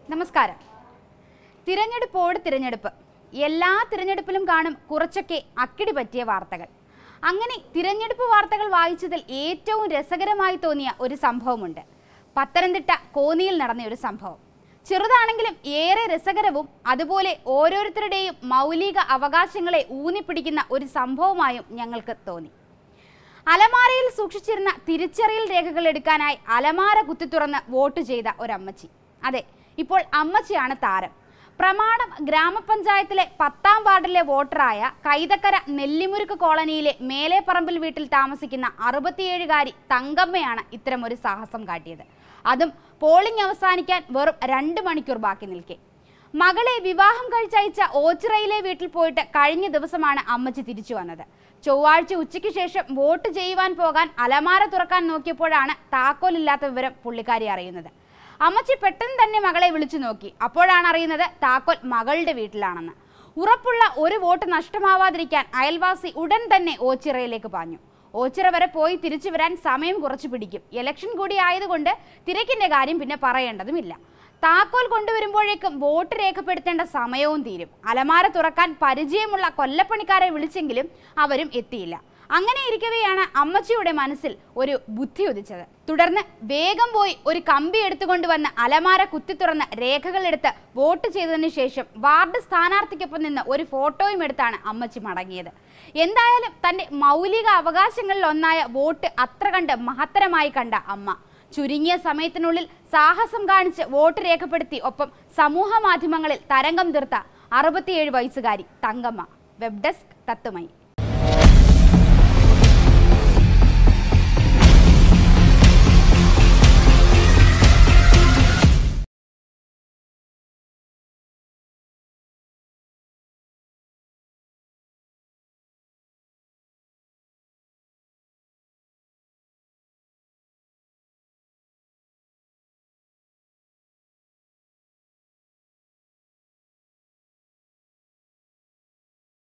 നമസ്കാരം. തിരഞ്ഞെടുപ്പ് എല്ലാ തിരഞ്ഞെടുപ്പിലും കാണും കുറച്ചൊക്കെ അക്കിടി പറ്റിയ വാർത്തകൾ. അങ്ങനെ തിരഞ്ഞെടുപ്പ് വാർത്തകൾ വായിച്ചതിൽ ഏറ്റവും രസകരമായി തോന്നിയ ഒരു സംഭവമുണ്ട്. പത്തനംതിട്ട കോന്നിയിൽ നടന്ന ഒരു സംഭവം. ചെറുതാണെങ്കിലും ഏറെ രസകരവും അതുപോലെ ഓരോരുത്തരുടെയും മൗലിക അവകാശങ്ങളെ ഊന്നിപ്പിടിക്കുന്ന ഒരു സംഭവമായും ഞങ്ങൾക്ക് തോന്നി. അലമാരയിൽ സൂക്ഷിച്ചിരുന്ന തിരിച്ചറിയൽ രേഖകൾ എടുക്കാനായി അലമാര കുത്തിത്തുറന്ന് വോട്ട് ചെയ്ത ഒരമ്മച്ചി. അതെ, ഇപ്പോൾ അമ്മച്ചിയാണ് താരം. പ്രമാണം ഗ്രാമപഞ്ചായത്തിലെ 10ാം വാർഡിലെ വോട്ടറായ കൈതക്കര നെല്ലിമുരുക്ക് കോളനിയിലെ മേലെപ്പറമ്പിൽ വീട്ടിൽ താമസിക്കുന്ന 67-കാരി തങ്കമ്മയാണ് ഇത്തരമൊരു സാഹസം കാട്ടിയത്. അതും പോളിംഗ് അവസാനിക്കാൻ വെറും 2 മണിക്കൂർ ബാക്കി നിൽക്കെ. മകളെ വിവാഹം കഴിച്ചയച്ച ഓച്ചിറയിലെ വീട്ടിൽ പോയിട്ട് കഴിഞ്ഞ ദിവസമാണ് അമ്മച്ചി തിരിച്ചു വന്നത്. ചൊവ്വാഴ്ച ഉച്ചയ്ക്ക് ശേഷം വോട്ട് ചെയ്യുവാൻ പോകാൻ അലമാര തുറക്കാൻ നോക്കിയപ്പോഴാണ് താക്കോലില്ലാത്ത വിവരം പുള്ളിക്കാരി അറിയുന്നത്. അമ്മച്ചി പെട്ടെന്ന് തന്നെ മകളെ വിളിച്ചു നോക്കി. അപ്പോഴാണ് അറിയുന്നത് താക്കോൽ മകളുടെ വീട്ടിലാണെന്ന്. ഉറപ്പുള്ള ഒരു വോട്ട് നഷ്ടമാവാതിരിക്കാൻ അയൽവാസി ഉടൻ തന്നെ ഓച്ചിറയിലേക്ക് പാഞ്ഞു. ഓച്ചിറ വരെ പോയി തിരിച്ചു വരാൻ സമയം കുറച്ച് പിടിക്കും. ഇലക്ഷൻ കൂടി ആയതുകൊണ്ട് തിരക്കിന്റെ കാര്യം പിന്നെ പറയേണ്ടതുമില്ല. താക്കോൽ കൊണ്ടുവരുമ്പോഴേക്കും വോട്ട് രേഖപ്പെടുത്തേണ്ട സമയവും തീരും. അലമാര തുറക്കാൻ പരിചയമുള്ള കൊല്ലപ്പണിക്കാരെ വിളിച്ചെങ്കിലും അവരും എത്തിയില്ല. അങ്ങനെ ഇരിക്കവെയാണ് അമ്മച്ചിയുടെ മനസ്സിൽ ഒരു ബുദ്ധി ഉദിച്ചത്. തുടർന്ന് വേഗം പോയി ഒരു കമ്പി എടുത്തുകൊണ്ടുവന്ന് അലമാര കുത്തിത്തുറന്ന് രേഖകൾ എടുത്ത് വോട്ട് ചെയ്തതിനു ശേഷം വാർഡ് സ്ഥാനാർത്ഥിക്കൊപ്പം നിന്ന് ഒരു ഫോട്ടോയും എടുത്താണ് അമ്മച്ചി മടങ്ങിയത്. എന്തായാലും തന്റെ മൗലിക അവകാശങ്ങളിൽ ഒന്നായ വോട്ട് അത്ര കണ്ട് മഹത്തരമായി കണ്ട അമ്മ ചുരുങ്ങിയ സമയത്തിനുള്ളിൽ സാഹസം കാണിച്ച് വോട്ട് രേഖപ്പെടുത്തി ഒപ്പം സമൂഹ മാധ്യമങ്ങളിൽ തരംഗം തീർത്ത 67 വയസ്സുകാരി തങ്കമ്മ. Web desk Tatwamayi.